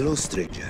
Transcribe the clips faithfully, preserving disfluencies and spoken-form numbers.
Hello, stranger.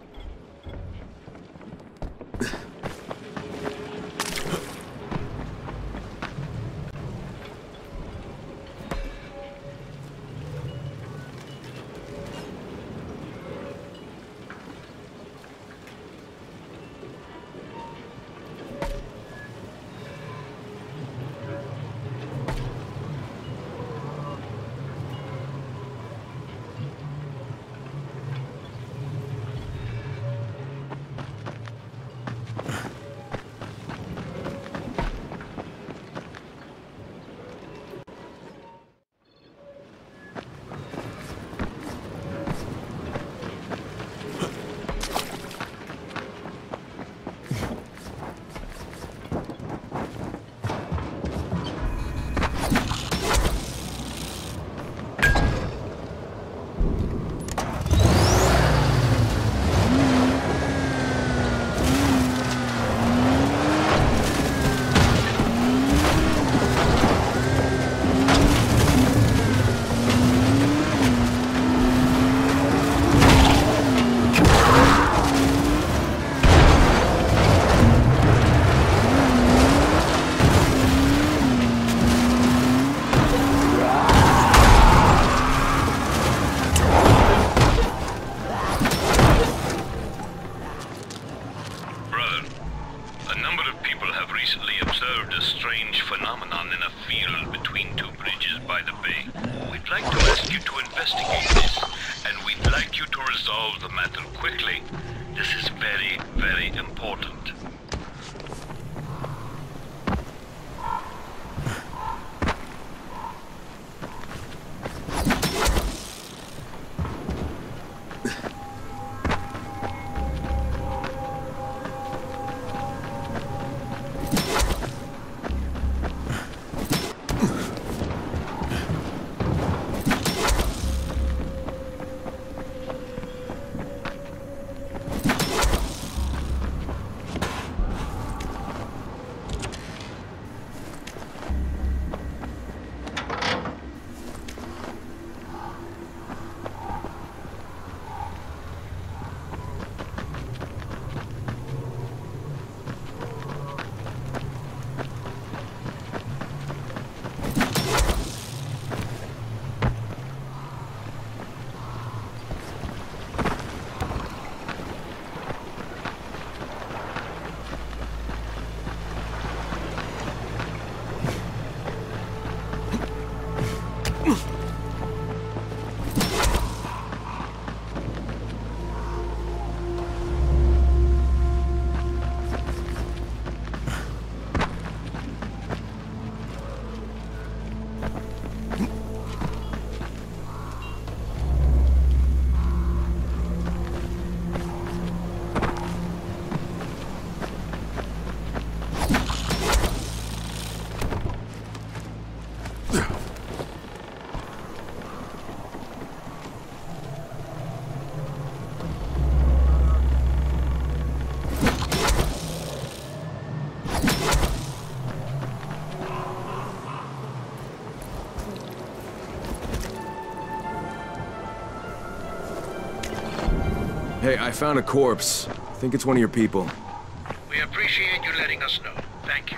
Hey, I found a corpse. I think it's one of your people. We appreciate you letting us know. Thank you.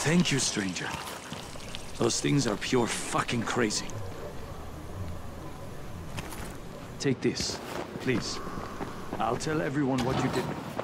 Thank you, stranger. Those things are pure fucking crazy. Take this, please. I'll tell everyone what you did.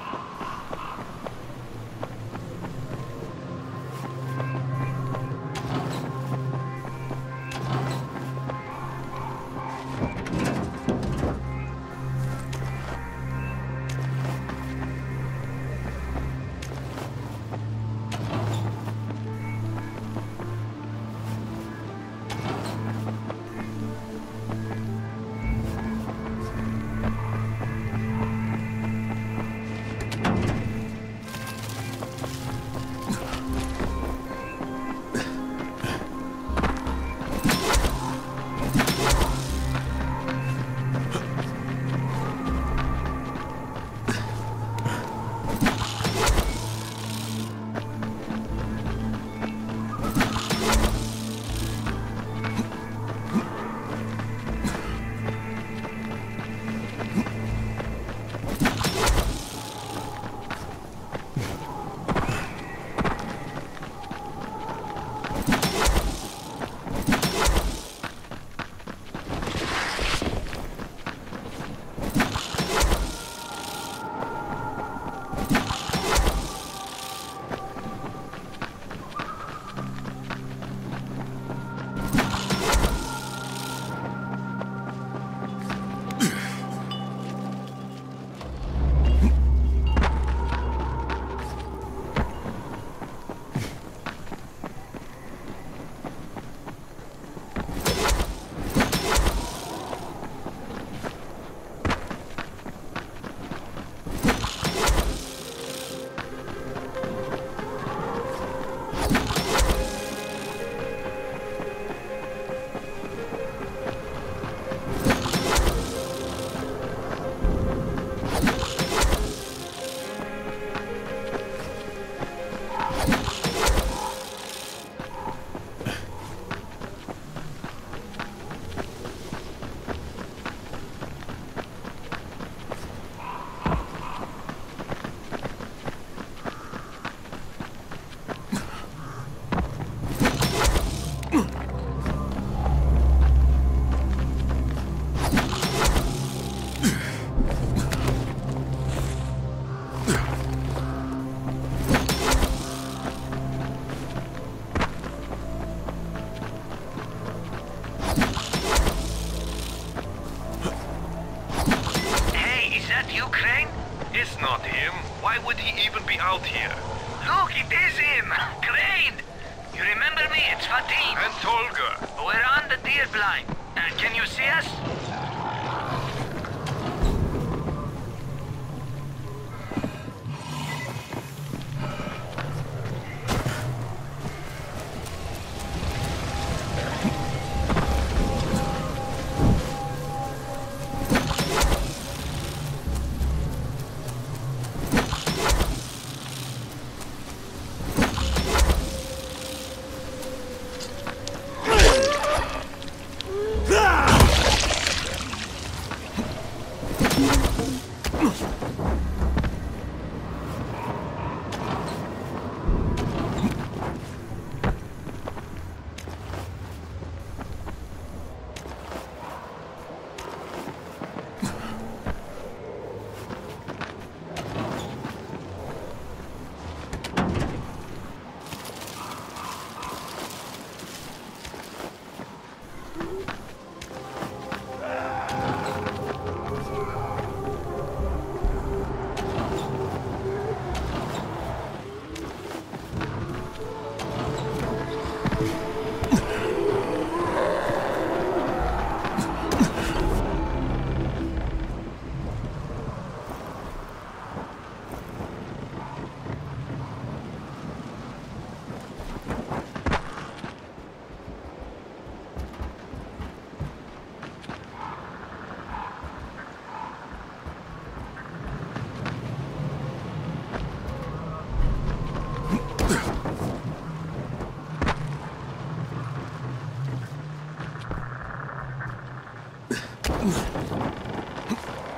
Out here. Look, it is him! Crane! You remember me? It's Fatim. And Tolga. We're on the deer blind. Uh, can you see us?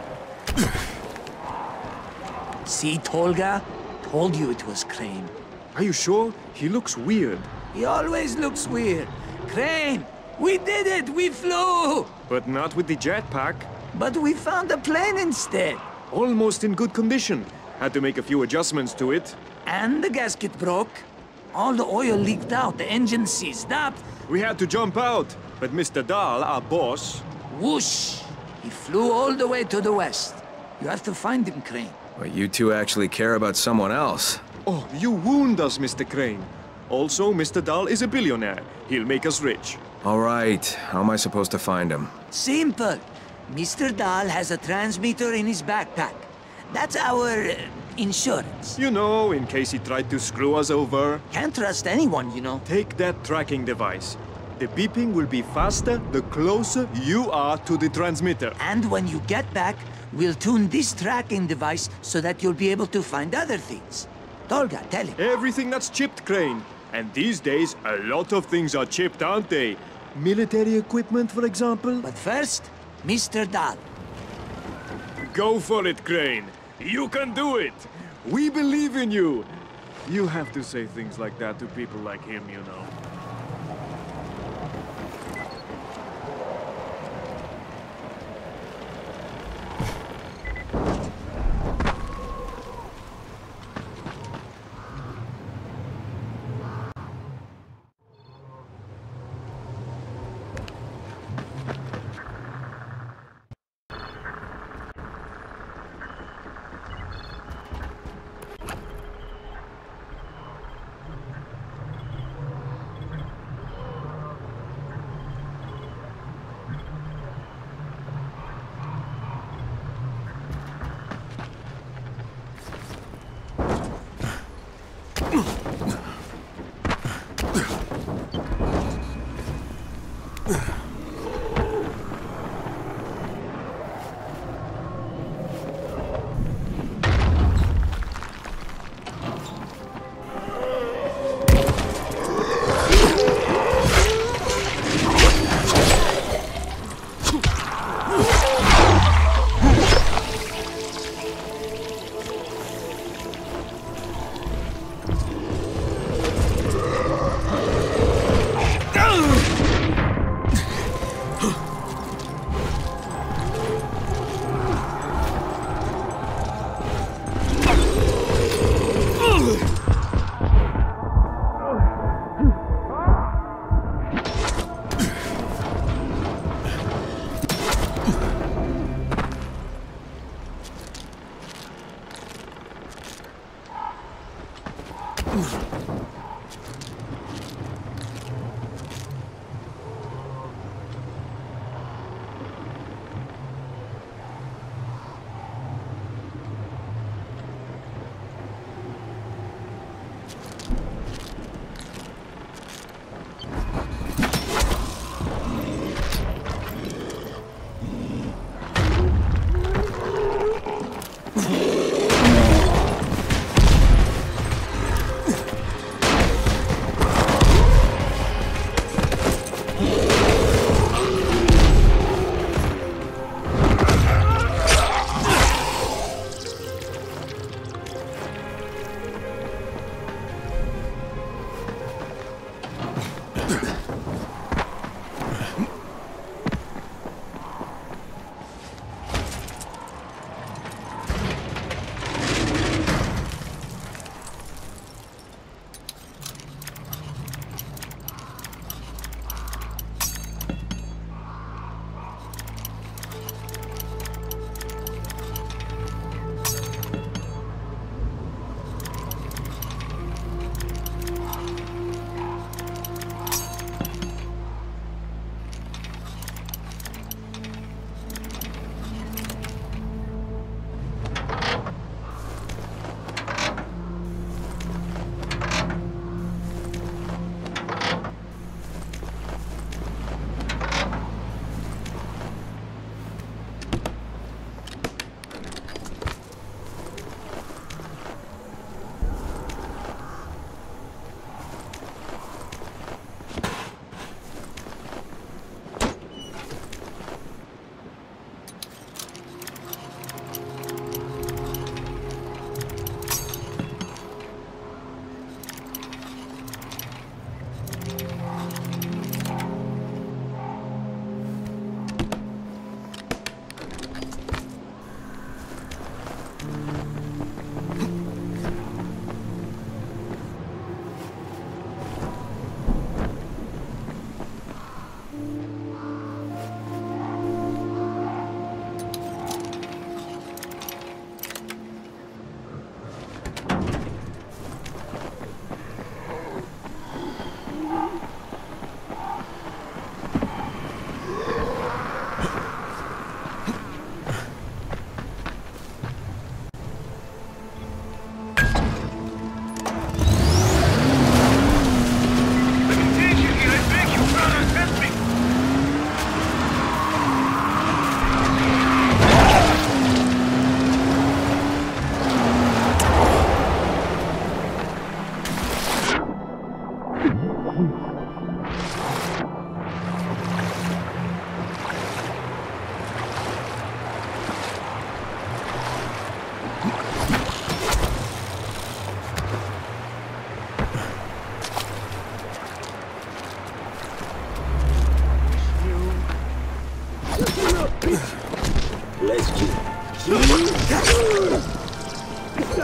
See, Tolga? Told you it was Crane. Are you sure? He looks weird. He always looks weird. Crane, we did it! We flew! But not with the jetpack. But we found a plane instead. Almost in good condition. Had to make a few adjustments to it. And the gasket broke. All the oil leaked out, the engine seized up. We had to jump out, but Mister Dahl, our boss... Whoosh! He flew all the way to the west. You have to find him, Crane. But you two actually care about someone else. Oh, you wound us, Mister Crane. Also, Mister Dahl is a billionaire. He'll make us rich. All right. How am I supposed to find him? Simple. Mister Dahl has a transmitter in his backpack. That's our... Uh, insurance. You know, in case he tried to screw us over. Can't trust anyone, you know. Take that tracking device. The beeping will be faster the closer you are to the transmitter. And when you get back, we'll tune this tracking device so that you'll be able to find other things. Tolga, tell him. Everything that's chipped, Crane. And these days, a lot of things are chipped, aren't they? Military equipment, for example? But first, Mister Dahl. Go for it, Crane. You can do it. We believe in you. You have to say things like that to people like him, you know.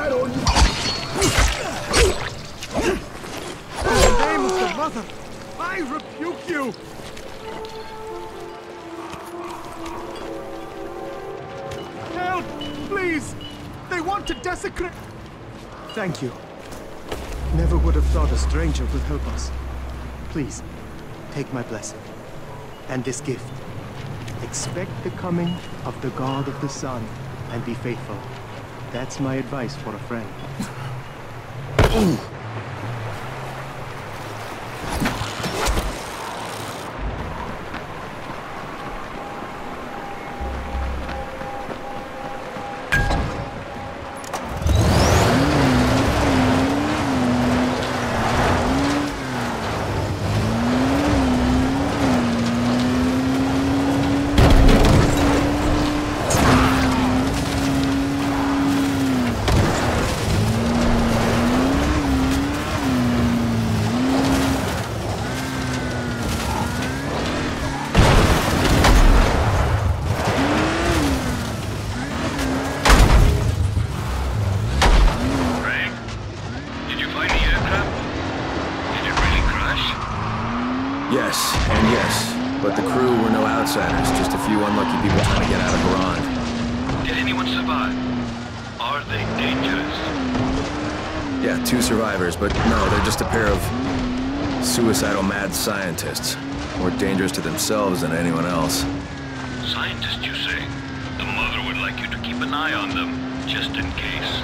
the name of the Mother, I rebuke you! Help! Please! They want to desecrate... Thank you. Never would have thought a stranger would help us. Please, take my blessing. And this gift. Expect the coming of the God of the Sun, and be faithful. That's my advice for a friend. Yes, and yes. But the crew were no outsiders, just a few unlucky people trying to get out of Haran. Did anyone survive? Are they dangerous? Yeah, two survivors, but no, they're just a pair of suicidal mad scientists. More dangerous to themselves than anyone else. Scientists, you say? The Mother would like you to keep an eye on them, just in case.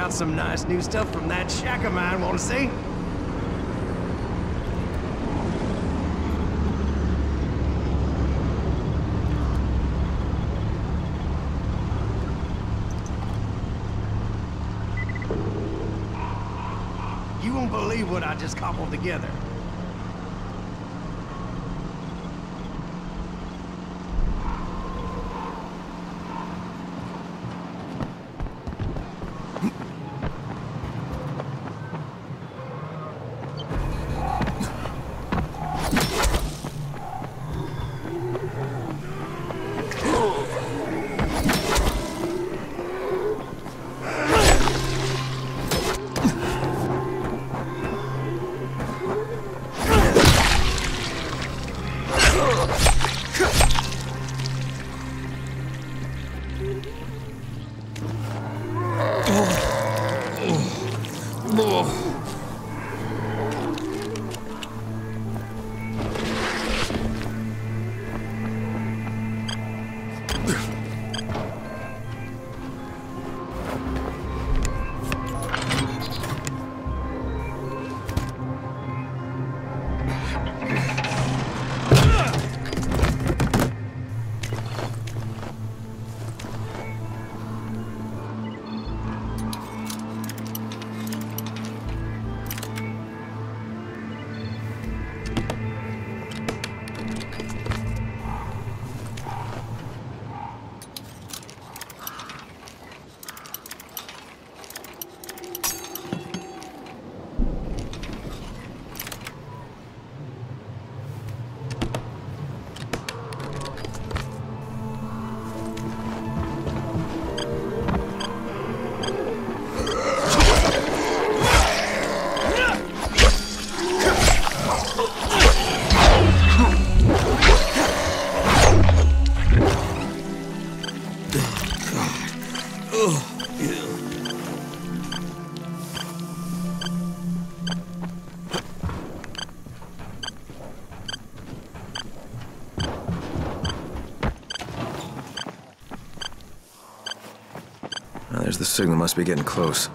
got some nice new stuff from that shack of mine, wanna see? You won't believe what I just cobbled together. There's the signal, must be getting close.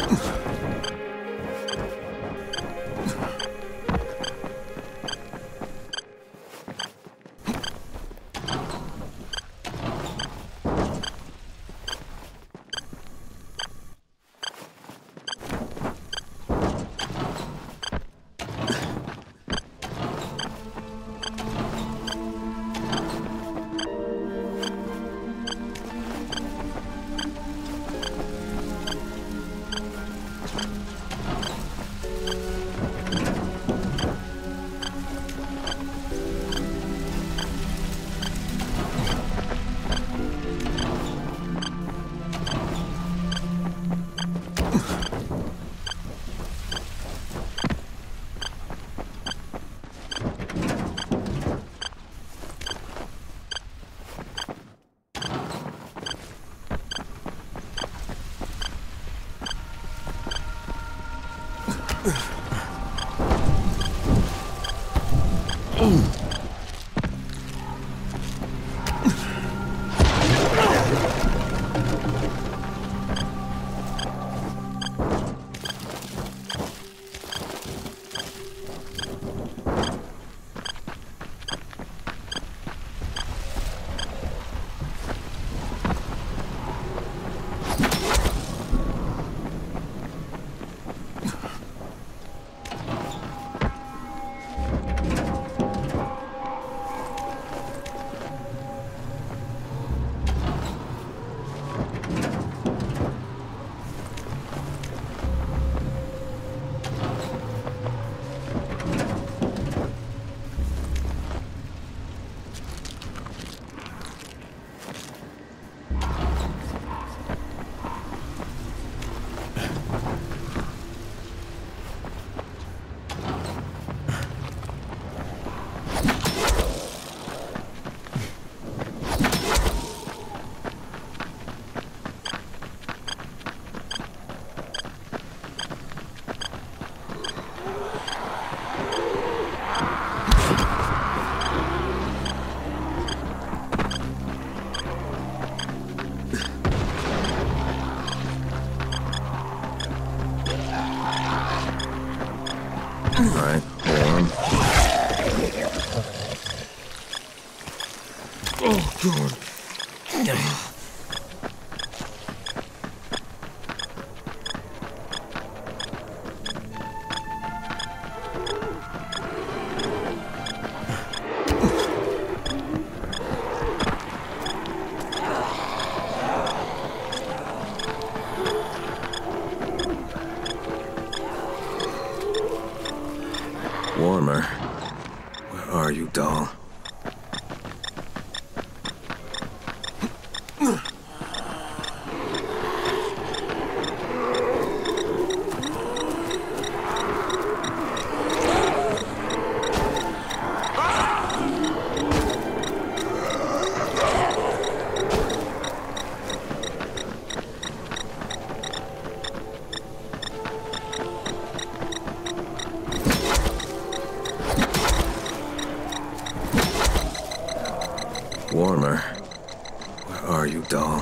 Alright, warm. Oh, God. Warmer. Where are you, doll? Warmer. Where are you, doll?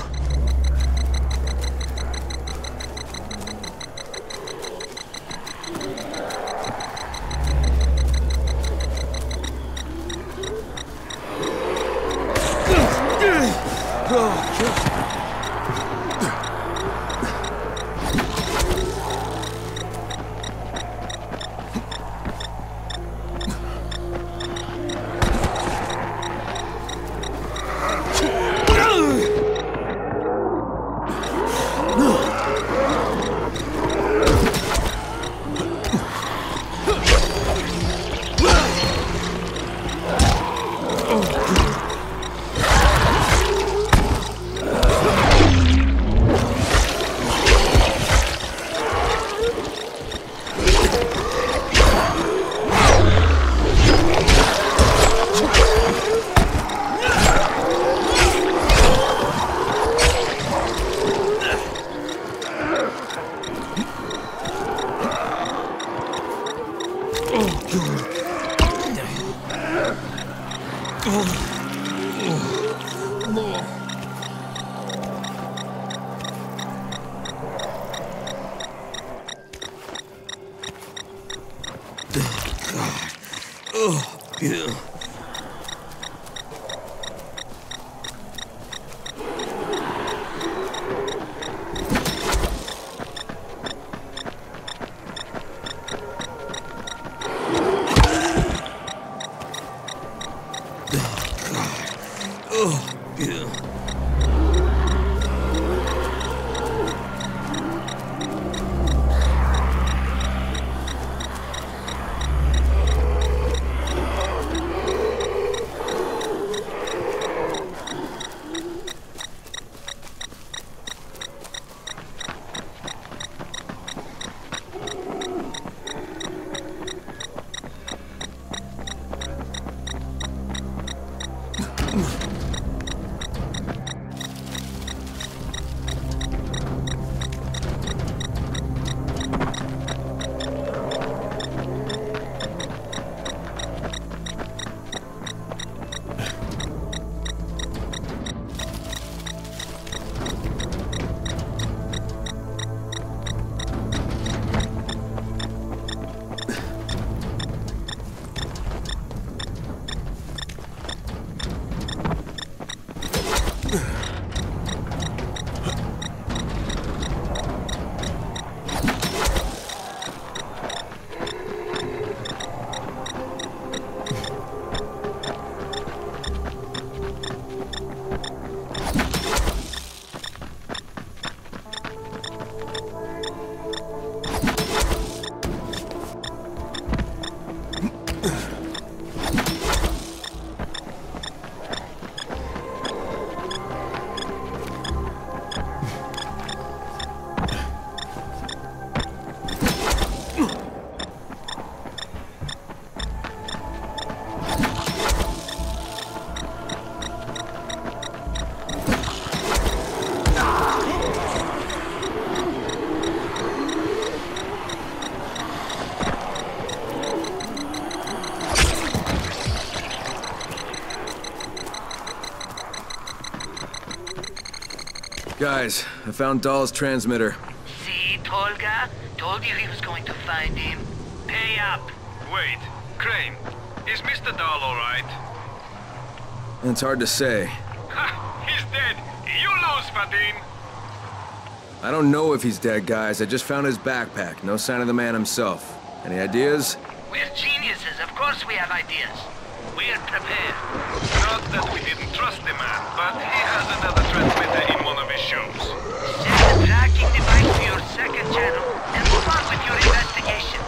Guys, I found Dahl's transmitter. See, Tolga? Told you he was going to find him. Pay up. Wait, Crane, is Mister Dahl alright? It's hard to say. Ha! He's dead! You lose, Fatin! I don't know if he's dead, guys. I just found his backpack. No sign of the man himself. Any ideas? We're geniuses. Of course we have ideas. We're prepared. Not that we didn't trust the man, but he has another transmitter in one of his shows. Set the tracking device to your second channel and move on with your investigation.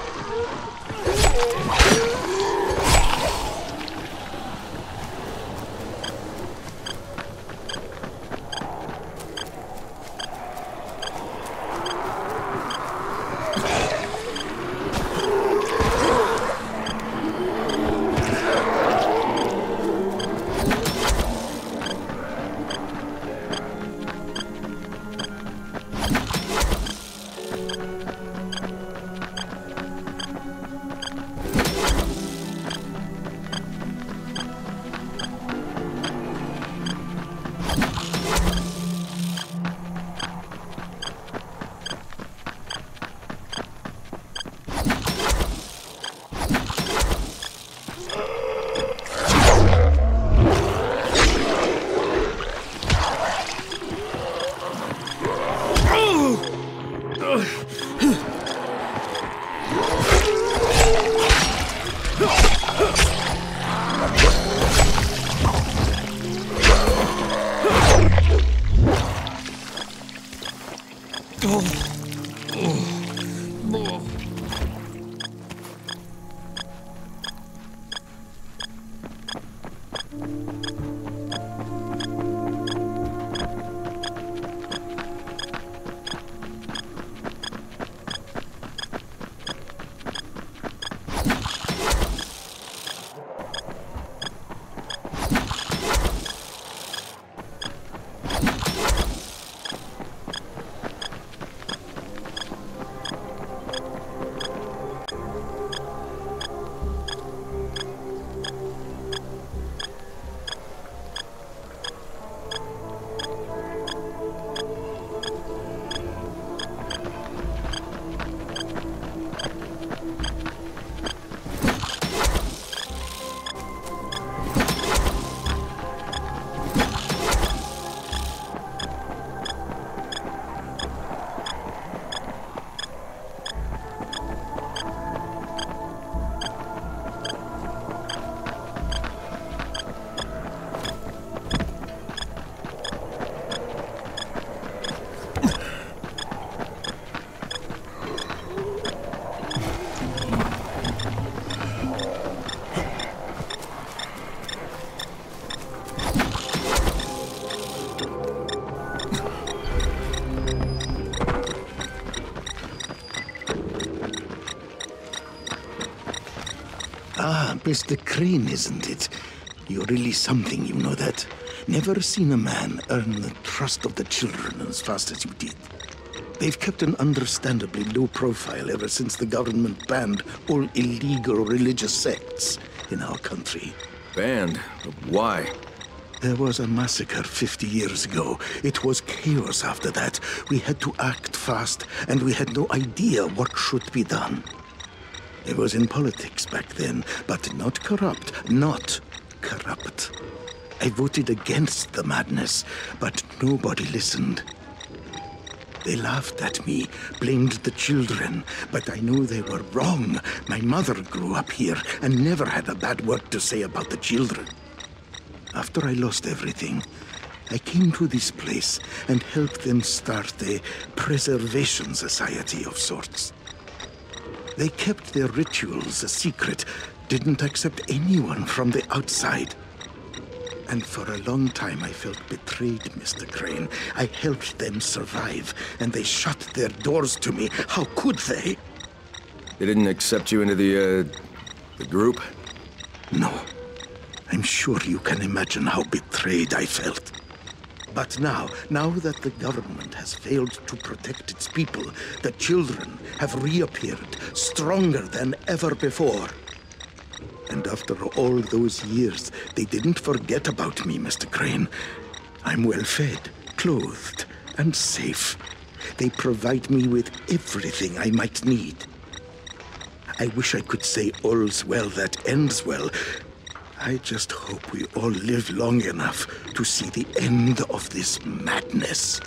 Ah, Mister Crane, isn't it? You're really something, you know that. Never seen a man earn the trust of the children as fast as you did. They've kept an understandably low profile ever since the government banned all illegal religious sects in our country. Banned? But why? There was a massacre fifty years ago. It was chaos after that. We had to act fast, and we had no idea what should be done. It was in politics back then, but not corrupt, not corrupt. I voted against the madness, but nobody listened. They laughed at me, blamed the children, but I knew they were wrong. My mother grew up here and never had a bad word to say about the children. After I lost everything, I came to this place and helped them start a preservation society of sorts. They kept their rituals a secret, didn't accept anyone from the outside. And for a long time I felt betrayed, Mister Crane. I helped them survive, and they shut their doors to me. How could they? They didn't accept you into the, uh, the group? No. I'm sure you can imagine how betrayed I felt. But now, now that the government has failed to protect its people, the children have reappeared, stronger than ever before. And after all those years, they didn't forget about me, Mister Crane. I'm well fed, clothed, and safe. They provide me with everything I might need. I wish I could say all's well that ends well. I just hope we all live long enough to see the end of this madness.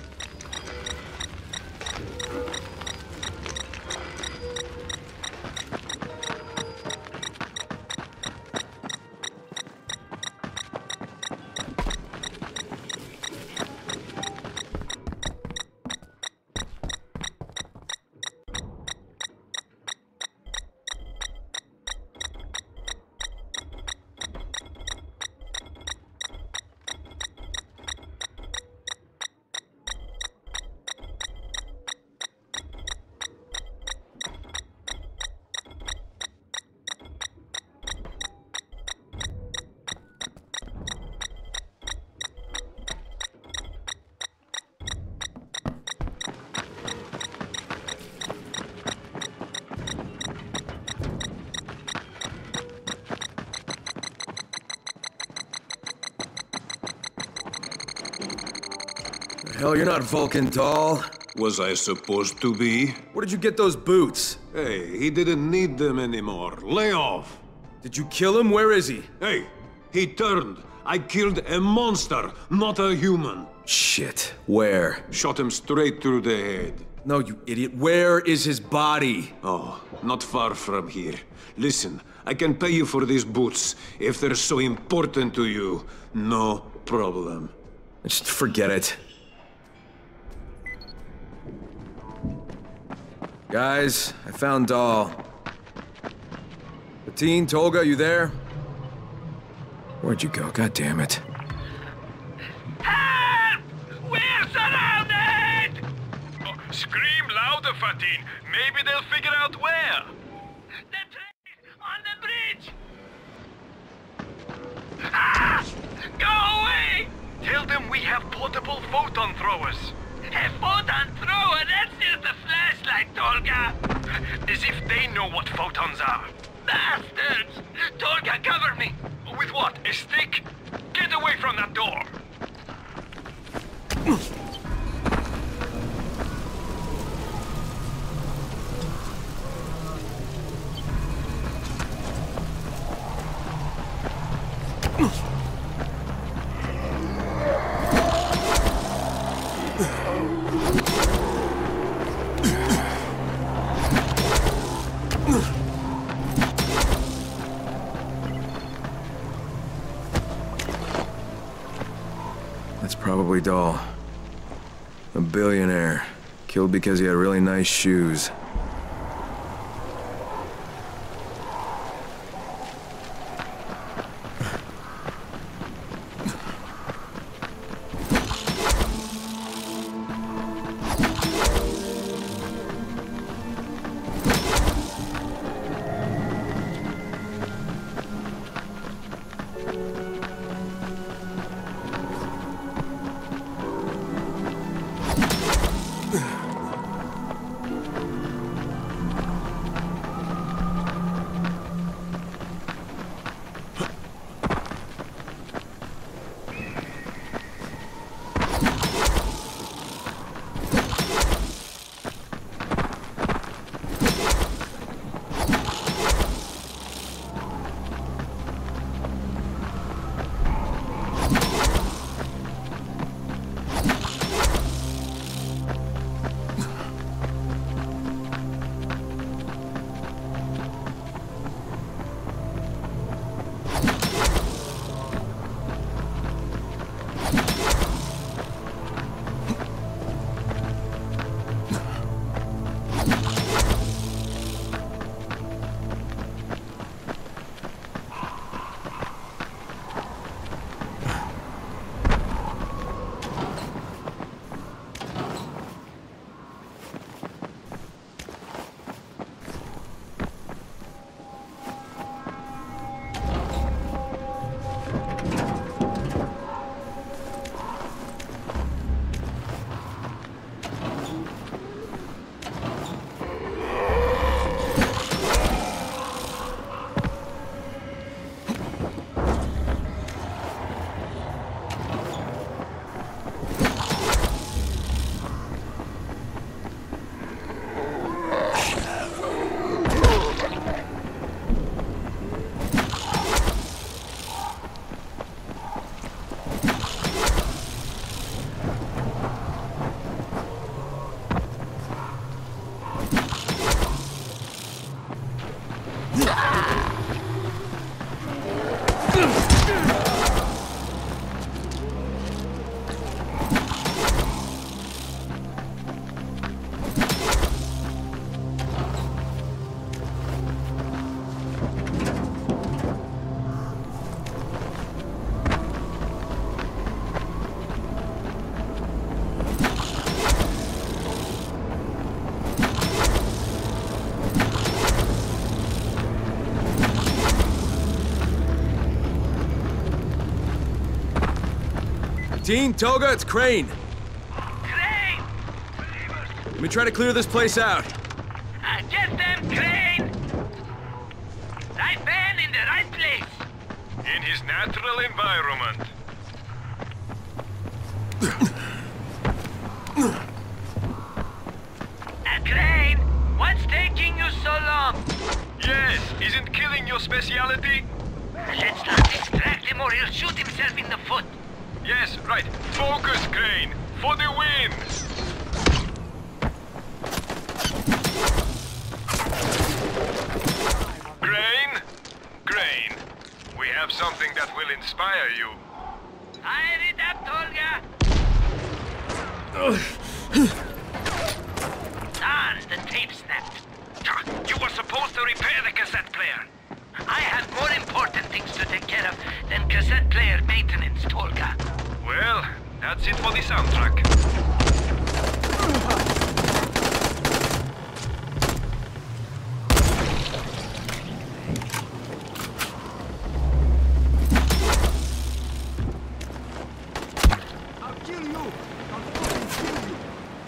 Hell, you're not Vulcan Doll. Was I supposed to be? Where did you get those boots? Hey, he didn't need them anymore. Lay off! Did you kill him? Where is he? Hey, he turned. I killed a monster, not a human. Shit. Where? Shot him straight through the head. No, you idiot. Where is his body? Oh, not far from here. Listen, I can pay you for these boots. If they're so important to you, no problem. Just forget it. Guys, I found Dahl. Fatin, Tolga, you there? Where'd you go? God damn it. Help! We're surrounded! Oh, scream louder, Fatin. Maybe they'll figure out where. The train on the bridge! Ah! Go away! Tell them we have portable photon throwers. A photon thrower? That's just a flashlight, Tolga! As if they know what photons are. Bastards! Tolga, cover me! With what? A stick? Get away from that door! That's probably Dahl. A billionaire. Killed because he had really nice shoes. Jean, Toga, it's Crane. Crane! Let me try to clear this place out. Uh, get them, Crane! Right man in the right place. In his natural environment. Uh, Crane, what's taking you so long? Yes, isn't killing your speciality? Let's not distract him or he'll shoot himself in the foot. Yes, right. Focus, Crane. For the win! Crane? Crane. We have something that will inspire you. Fire it up, Tolga! Darn, the tape snapped. You were supposed to repair the cassette player. I have more important things to take care of than cassette player maintenance, Tolga. Well, that's it for the soundtrack. I'll kill you! I'll fucking kill you!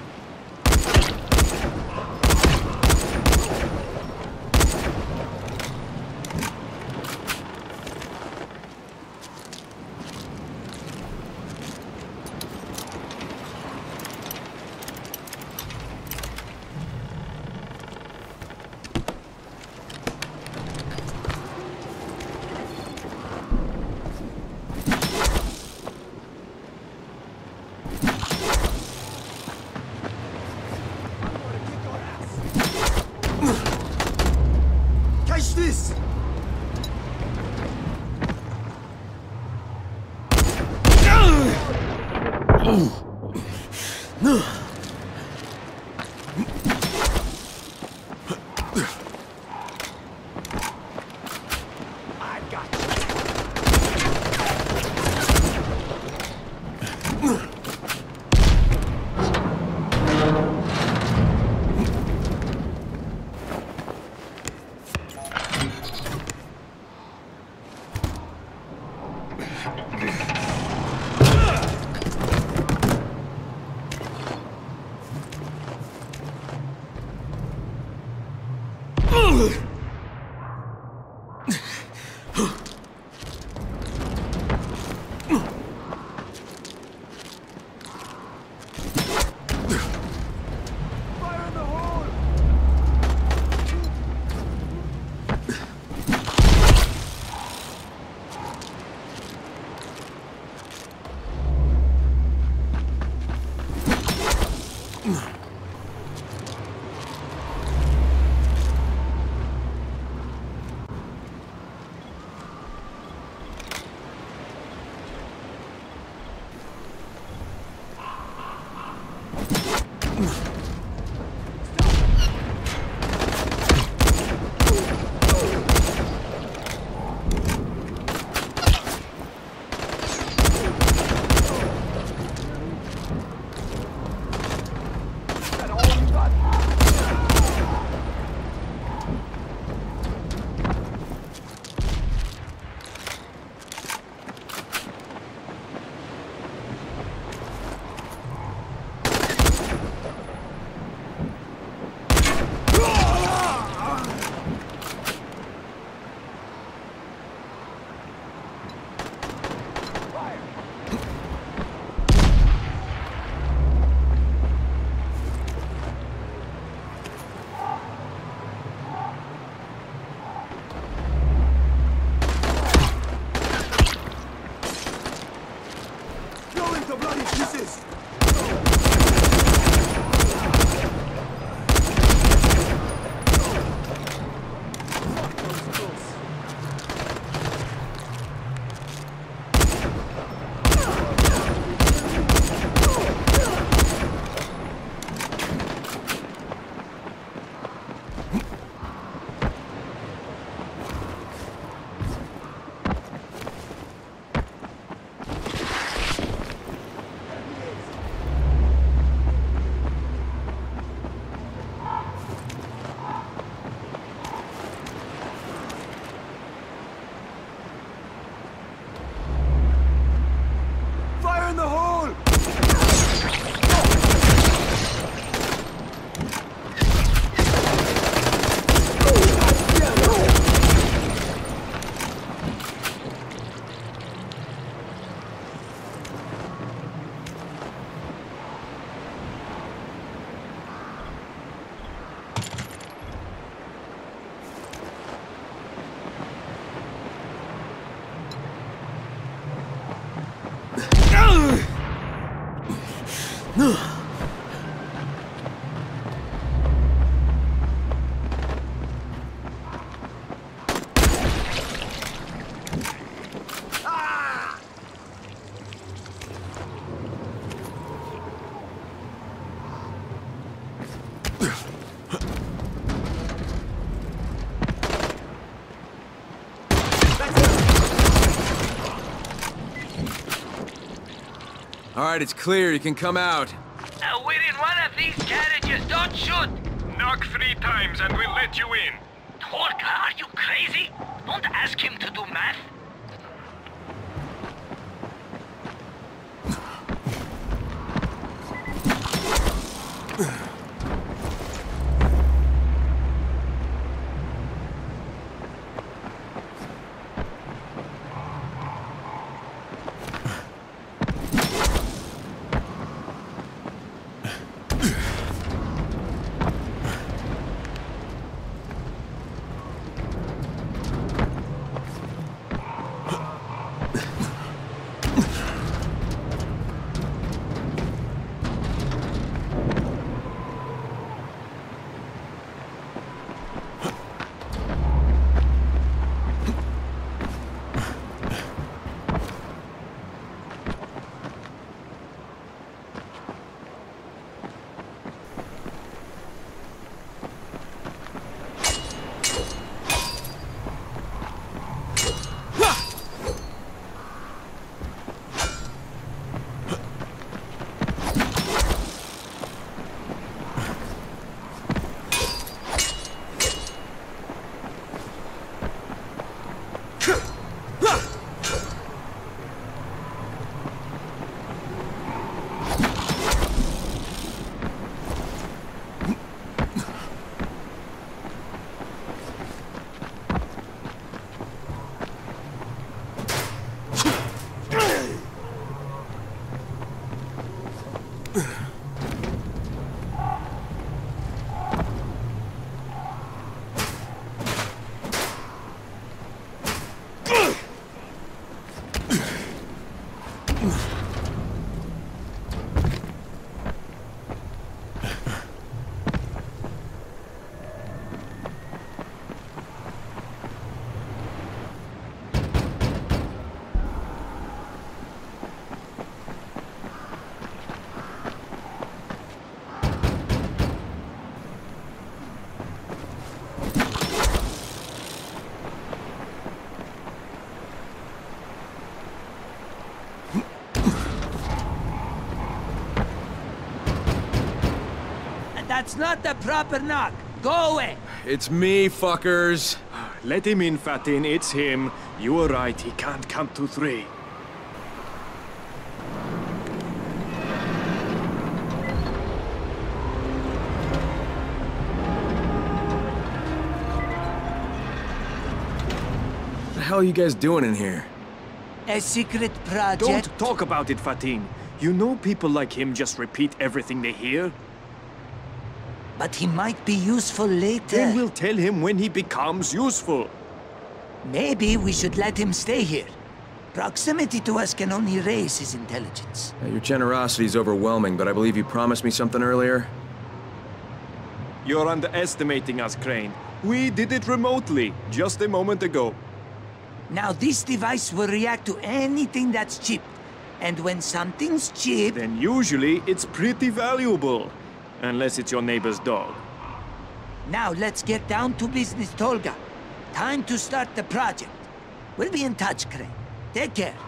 Catch this! I got fire in the hole! That all you got? All right, it's clear. You can come out. Uh, we're in one of these carriages. Don't shoot. Knock three times and we'll let you in. Tolga, are you crazy? Don't ask him to do math. That's not the proper knock. Go away. It's me, fuckers. Let him in, Fatin. It's him. You were right. He can't count to three. What the hell are you guys doing in here? A secret project. Don't talk about it, Fatin. You know people like him just repeat everything they hear? But he might be useful later. Then we'll tell him when he becomes useful. Maybe we should let him stay here. Proximity to us can only raise his intelligence. Uh, your generosity is overwhelming, but I believe you promised me something earlier. You're underestimating us, Crane. We did it remotely, just a moment ago. Now this device will react to anything that's cheap. And when something's cheap... Then usually it's pretty valuable. Unless it's your neighbor's dog. Now let's get down to business, Tolga. Time to start the project. We'll be in touch, Crane. Take care.